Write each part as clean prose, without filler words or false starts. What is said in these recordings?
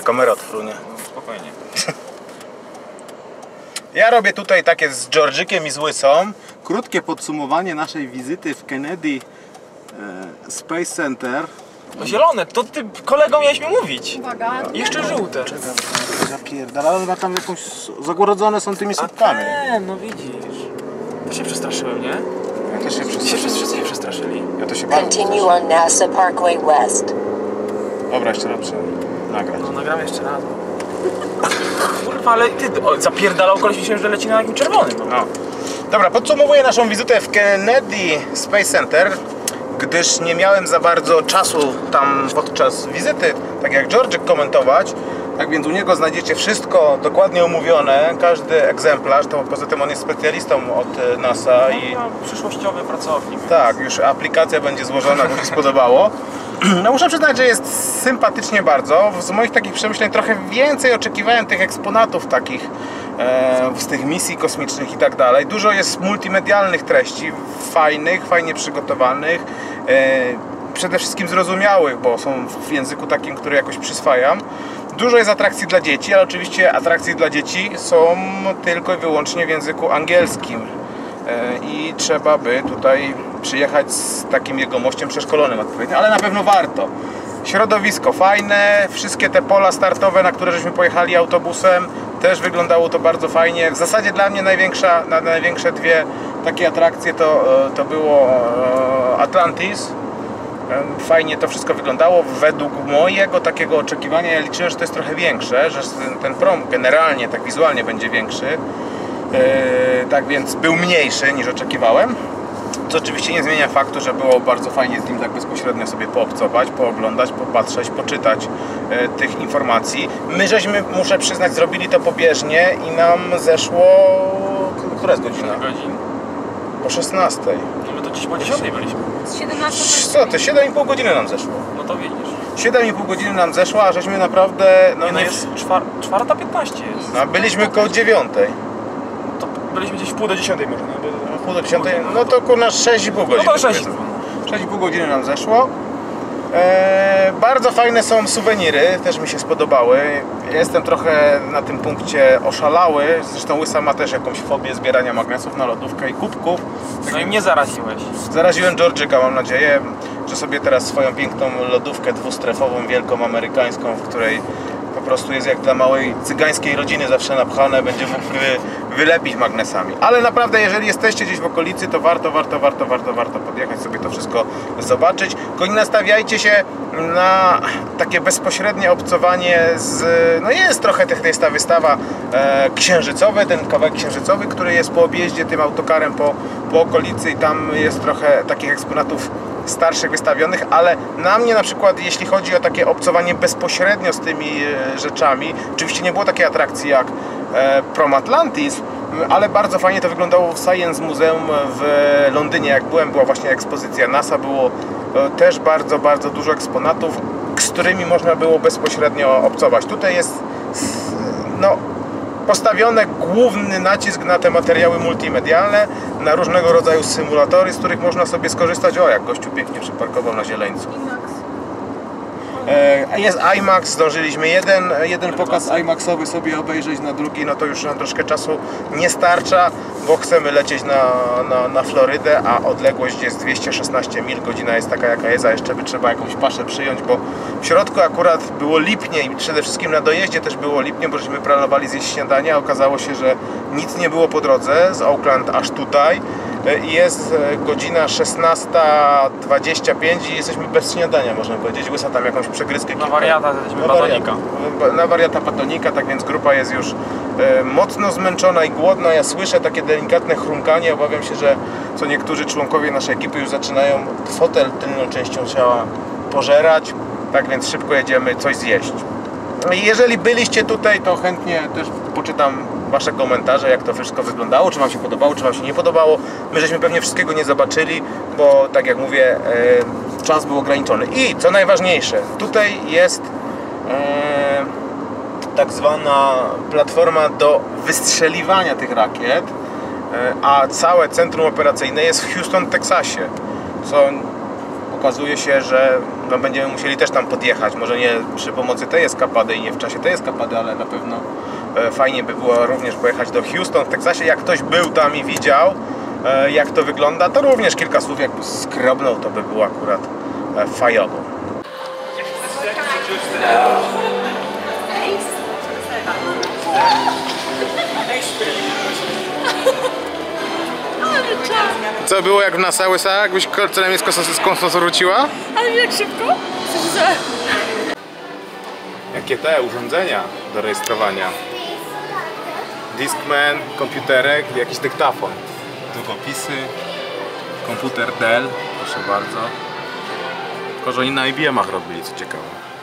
kamera odfrunie. Spokojnie. Ja robię tutaj takie z Georgikiem i z Łysą krótkie podsumowanie naszej wizyty w Kennedy Space Center. Zielone, to ty kolego miałeś mi mówić. Uwaga. Jeszcze żółte. Zapierdala, na tam jakąś zagrodzone są tymi słupkami. No widzisz. To się przestraszyłem, nie? Ja też się Wszyscy się przestraszyli. Ja to się bardzo Continue on NASA Parkway West. Dobra, jeszcze raz nagrać. No nagram jeszcze raz. Kurwa, ale ty zapierdalał koleś, myślałem, że leci na jakim czerwonym. No. Dobra, podsumowuję naszą wizytę w Kennedy Space Center, gdyż nie miałem za bardzo czasu tam podczas wizyty, tak jak Georgiek, komentować. Tak więc u niego znajdziecie wszystko dokładnie omówione, każdy egzemplarz, to poza tym on jest specjalistą od NASA i przyszłościowy pracownik. tak, już aplikacja będzie złożona, bo mi się spodobało. No muszę przyznać, że jest sympatycznie bardzo. Z moich takich przemyśleń trochę więcej oczekiwałem tych eksponatów takich z tych misji kosmicznych i tak dalej. Dużo jest multimedialnych treści, fajnych, fajnie przygotowanych, przede wszystkim zrozumiałych, bo są w języku takim, który jakoś przyswajam. Dużo jest atrakcji dla dzieci, ale oczywiście atrakcje dla dzieci są tylko i wyłącznie w języku angielskim. I trzeba by tutaj przyjechać z takim jegomościem przeszkolonym odpowiednio, ale na pewno warto. Środowisko fajne, wszystkie te pola startowe, na które żeśmy pojechali autobusem, też wyglądało to bardzo fajnie. W zasadzie dla mnie największe dwie takie atrakcje to było Atlantis. Fajnie to wszystko wyglądało. Według mojego takiego oczekiwania ja liczyłem, że to jest trochę większe, że ten prom generalnie tak wizualnie będzie większy. Tak więc był mniejszy niż oczekiwałem, co oczywiście nie zmienia faktu, że było bardzo fajnie z nim tak bezpośrednio sobie poobcować, pooglądać, popatrzeć, poczytać tych informacji. My żeśmy, muszę przyznać, zrobili to pobieżnie i nam zeszło... Która jest godzina? Po 16. No my to dziś po 10 byliśmy. Z 17 Co ty, 7,5 godziny nam zeszło. No to widzisz. 7,5 godziny nam zeszło, a żeśmy naprawdę... No jest 4:15 jest. No, byliśmy koło 9. To byliśmy gdzieś w pół do 10 może. W pół do 10, no to kurna 6,5 godziny. No to 6,5. 6,5 godziny nam zeszło. Bardzo fajne są suweniry, też mi się spodobały. Jestem trochę na tym punkcie oszalały. Zresztą Łysa ma też jakąś fobię zbierania magnesów na lodówkę i kubków. No i mnie zaraziłeś. Zaraziłem Georgika, mam nadzieję, że sobie teraz swoją piękną lodówkę dwustrefową, wielką amerykańską, w której po prostu jest jak dla małej cygańskiej rodziny zawsze napchane, będzie mógł wylepić magnesami. Ale naprawdę, jeżeli jesteście gdzieś w okolicy, to warto podjechać sobie to wszystko zobaczyć. Tylko nie nastawiajcie się na takie bezpośrednie obcowanie z... No jest trochę jest ta wystawa księżycowa, ten kawałek księżycowy, który jest po objeździe tym autokarem po okolicy i tam jest trochę takich eksponatów starszych wystawionych, ale na mnie na przykład, jeśli chodzi o takie obcowanie bezpośrednio z tymi rzeczami, oczywiście nie było takiej atrakcji jak Prom Atlantis, ale bardzo fajnie to wyglądało w Science Museum w Londynie. Jak byłem, była właśnie ekspozycja NASA, było też bardzo dużo eksponatów, z którymi można było bezpośrednio obcować. Tutaj jest no, postawiony główny nacisk na te materiały multimedialne, na różnego rodzaju symulatory, z których można sobie skorzystać. O, jak gościu pięknie przyparkował na zieleńcu. Jest IMAX, zdążyliśmy jeden pokaz IMAXowy sobie obejrzeć, na drugi no to już nam troszkę czasu nie starcza, bo chcemy lecieć na Florydę, a odległość jest 216 mil, godzina jest taka jaka jest, a jeszcze by trzeba jakąś paszę przyjąć, bo w środku akurat było lipnie i przede wszystkim na dojeździe też było lipnie, bo żeśmy planowali zjeść śniadanie, a okazało się, że nic nie było po drodze z Oakland aż tutaj. Jest godzina 16:25 i jesteśmy bez śniadania, można powiedzieć. Łysa tam jakąś przegryzkę. Na wariata jesteśmy batonika. Na wariata batonika, tak więc grupa jest już mocno zmęczona i głodna. Ja słyszę takie delikatne chrumkanie. Obawiam się, że co niektórzy członkowie naszej ekipy już zaczynają fotel tylną częścią ciała pożerać. Tak więc szybko jedziemy coś zjeść. Jeżeli byliście tutaj, to chętnie też poczytam Wasze komentarze, jak to wszystko wyglądało, czy Wam się podobało, czy Wam się nie podobało. My żeśmy pewnie wszystkiego nie zobaczyli, bo tak jak mówię, czas był ograniczony. I co najważniejsze, tutaj jest tak zwana platforma do wystrzeliwania tych rakiet, a całe centrum operacyjne jest w Houston, Teksasie, co okazuje się, że no będziemy musieli też tam podjechać. Może nie przy pomocy tej eskapady i nie w czasie tej eskapady, ale na pewno fajnie by było również pojechać do Houston w Teksasie. Jak ktoś był tam i widział, jak to wygląda, to również kilka słów jakby skrobnął, to by było akurat fajowo. Co było jak w NASA łysa? Jakbyś co najmniej z kosmosu wróciła? Ale jak szybko? Jakie te urządzenia do rejestrowania? Discman, komputerek i jakiś dyktafon. Długopisy, komputer Dell, proszę bardzo. Tylko, że oni na IBM-ach robili, co ciekawe.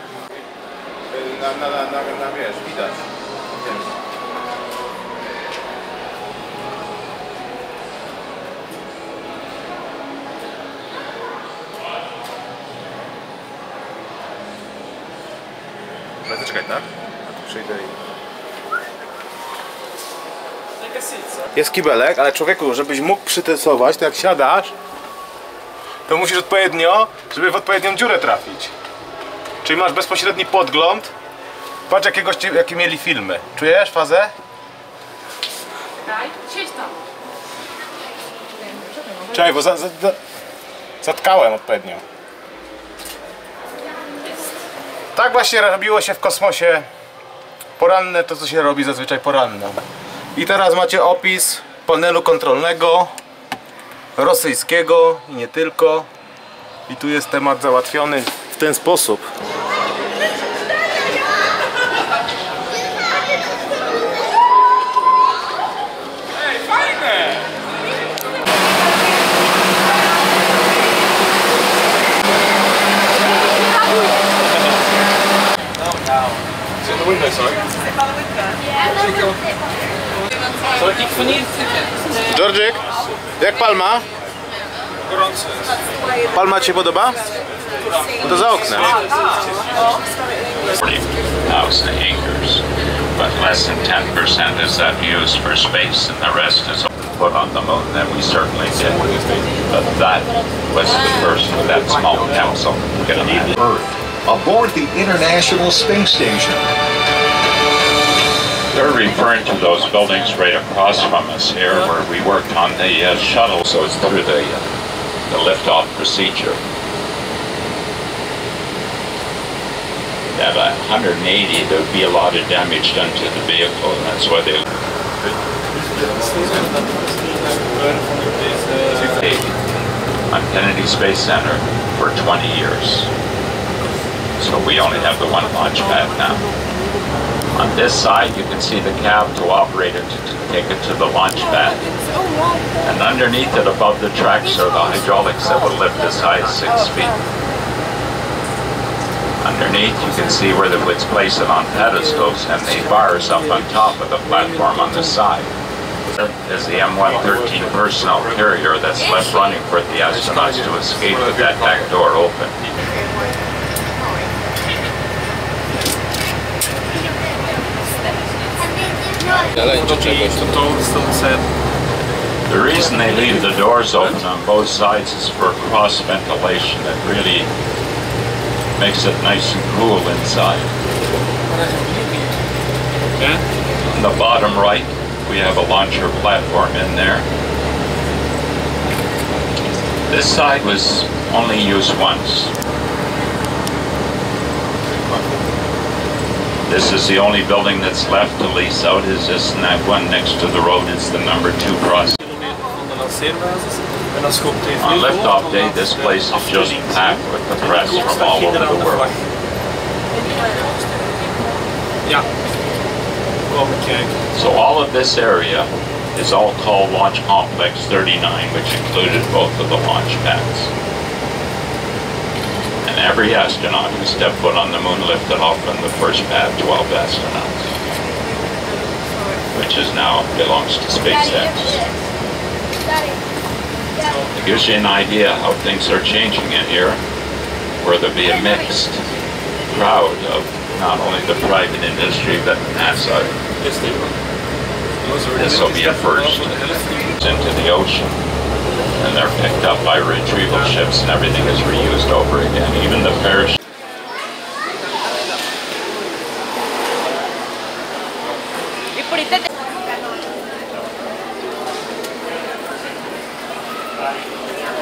Na wiesz, widać. Zaczekaj, tak? A tu przyjdę i... Jest kibelek, ale człowieku, żebyś mógł przytestować, to jak siadasz, to musisz odpowiednio, żeby w odpowiednią dziurę trafić. Czyli masz bezpośredni podgląd. Patrz jakie mieli filmy. Czujesz fazę? Daj, siedź tam. Czekaj, bo zatkałem odpowiednio. Tak właśnie robiło się w kosmosie poranne, to co się robi zazwyczaj poranne. I teraz macie opis panelu kontrolnego rosyjskiego i nie tylko. I tu jest temat załatwiony w ten sposób. Ej, fajne! Georgiek, jak palma? Gorące. Palma ci się podoba? To za oknem. 40,000 acres, but less than 10% is that used for space, and the rest is put on the moon. That we certainly did, but that was the first with that small capsule. Get on that. Earth aboard the International Space Station. They're referring to those buildings right across from us here, where we worked on the shuttle. So it's through the liftoff procedure. At 180, there would be a lot of damage done to the vehicle, and that's why they on Kennedy Space Center for 20 years. So we only have the one launch pad now. On this side, you can see the cab to operate it to take it to the launch pad. And underneath it, above the tracks, are the hydraulics that will lift as high as 6 feet. Underneath, you can see where it's placed on pedestals and the bars up on top of the platform on the side. Is the M113 personnel carrier that's left running for the astronauts to escape with that back door open. The reason they leave the doors open on both sides is for cross ventilation. It really makes it nice and cool inside. On the bottom right, we have a launcher platform in there. This side was only used once. This is the only building that's left to lease out, is this, and that one next to the road is the number 2 crossing. On liftoff day, this place is just packed with the press from all over the world. So all of this area is all called Launch Complex 39, which included both of the launch pads. And every astronaut who stepped foot on the moon lifted off from the first pad, 12 astronauts, which is now belongs to SpaceX. It gives you an idea how things are changing in here, where there'll be a mixed crowd of not only the private industry, but NASA. This will be a first into the ocean. and they're picked up by retrieval ships, and everything is reused over again. Even the parachute. ఇప్పుడు